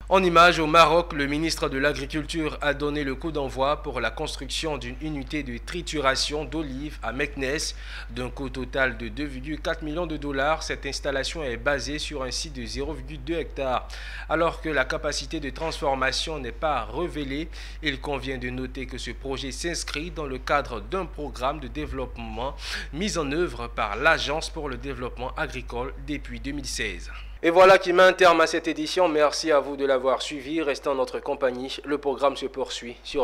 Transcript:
En image, au Maroc, le ministre de l'Agriculture a donné le coup d'envoi pour la construction d'une unité de trituration d'olives à Meknès d'un coût total de 2,4 millions de dollars. Cette installation est basée sur un site de 0,2 hectares. Alors que la capacité de transformation n'est pas révélée, il convient de noter que ce projet s'inscrit dans le cadre d'un programme de développement mis en œuvre par l'Agence pour le développement agricole depuis 2016. Et voilà qui met un terme à cette édition. Merci à vous de l'avoir suivi. Restez en notre compagnie. Le programme se poursuit sur